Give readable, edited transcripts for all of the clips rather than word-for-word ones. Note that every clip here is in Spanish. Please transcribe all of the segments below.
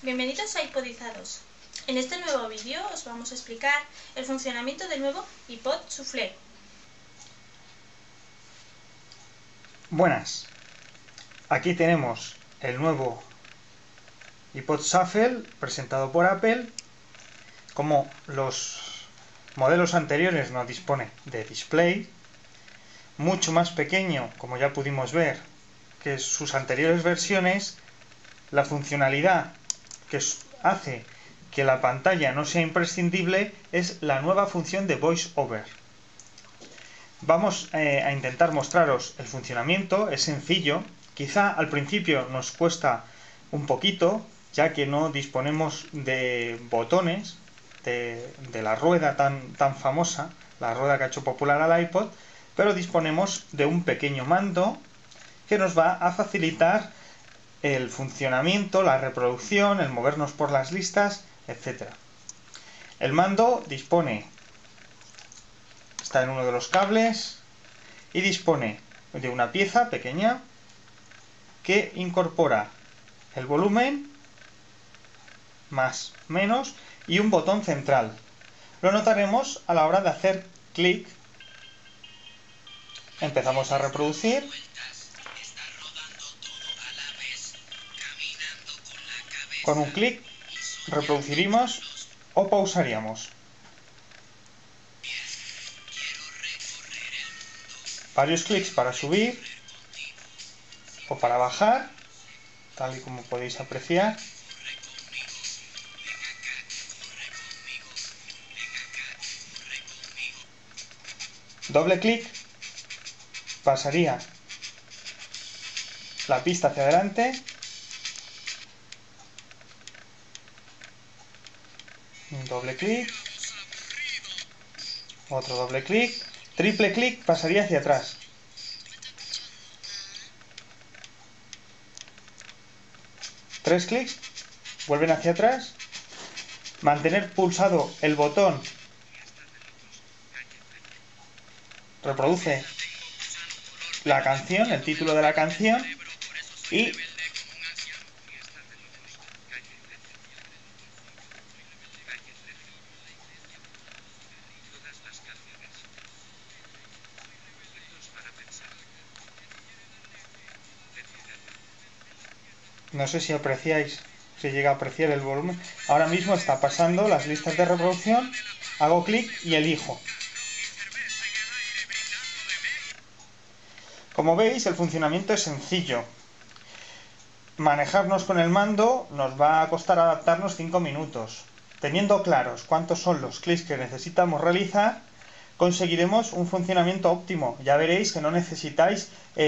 Bienvenidos a iPodizados. En este nuevo vídeo os vamos a explicar el funcionamiento del nuevo iPod Shuffle. Buenas, aquí tenemos el nuevo iPod Shuffle presentado por Apple. Como los modelos anteriores no dispone de display, mucho más pequeño, como ya pudimos ver, que sus anteriores versiones. La funcionalidad que hace que la pantalla no sea imprescindible es la nueva función de VoiceOver. Vamos a intentar mostraros el funcionamiento. Es sencillo, quizá al principio nos cuesta un poquito, ya que no disponemos de botones de la rueda tan famosa, la rueda que ha hecho popular al iPod, pero disponemos de un pequeño mando que nos va a facilitar el funcionamiento, la reproducción, el movernos por las listas, etc. El mando está en uno de los cables y dispone de una pieza pequeña que incorpora el volumen, más, menos, y un botón central. Lo notaremos a la hora de hacer clic. Empezamos a reproducir. Con un clic reproduciríamos o pausaríamos. Varios clics para subir o para bajar, tal y como podéis apreciar. Doble clic pasaría la pista hacia adelante. Un doble clic, otro doble clic, triple clic pasaría hacia atrás. Tres clics, vuelven hacia atrás. Mantener pulsado el botón reproduce la canción, el título de la canción, y no sé si apreciáis, si llega a apreciar el volumen. Ahora mismo está pasando las listas de reproducción, hago clic y elijo. Como veis, el funcionamiento es sencillo. Manejarnos con el mando nos va a costar adaptarnos 5 minutos. Teniendo claros cuántos son los clics que necesitamos realizar, conseguiremos un funcionamiento óptimo. Ya veréis que no necesitáis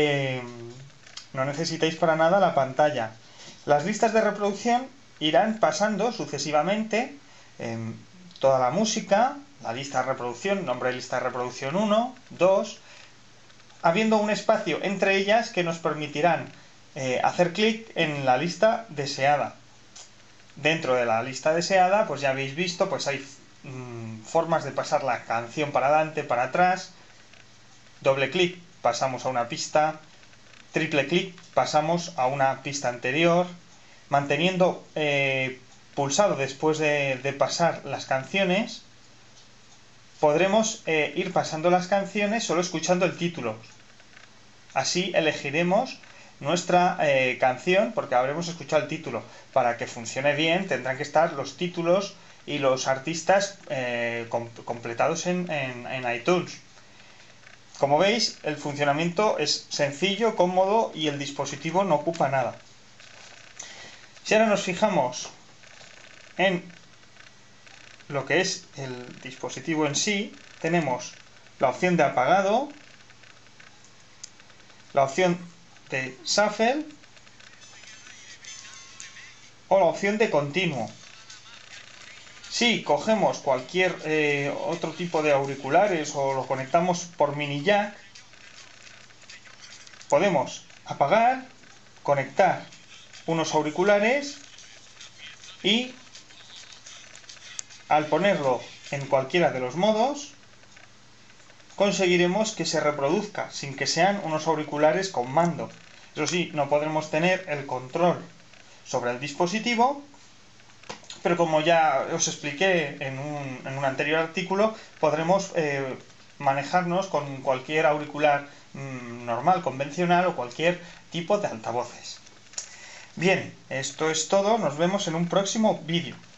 para nada la pantalla. Las listas de reproducción irán pasando sucesivamente toda la música, la lista de reproducción, nombre de lista de reproducción 1, 2, habiendo un espacio entre ellas que nos permitirán hacer clic en la lista deseada. Dentro de la lista deseada, pues ya habéis visto, pues hay formas de pasar la canción para adelante, para atrás. Doble clic, pasamos a una pista. Triple clic, pasamos a una pista anterior. Manteniendo pulsado después de pasar las canciones, podremos ir pasando las canciones solo escuchando el título. Así elegiremos nuestra canción porque habremos escuchado el título. Para que funcione bien tendrán que estar los títulos y los artistas completados en iTunes. Como veis, el funcionamiento es sencillo, cómodo y el dispositivo no ocupa nada. Si ahora nos fijamos en lo que es el dispositivo en sí, tenemos la opción de apagado, la opción de shuffle o la opción de continuo. Si cogemos cualquier otro tipo de auriculares o lo conectamos por mini jack, podemos apagar, conectar unos auriculares y al ponerlo en cualquiera de los modos conseguiremos que se reproduzca sin que sean unos auriculares con mando. Eso sí, no podremos tener el control sobre el dispositivo pero como ya os expliqué en un anterior artículo, podremos manejarnos con cualquier auricular normal, convencional o cualquier tipo de altavoces. Bien, esto es todo, nos vemos en un próximo vídeo.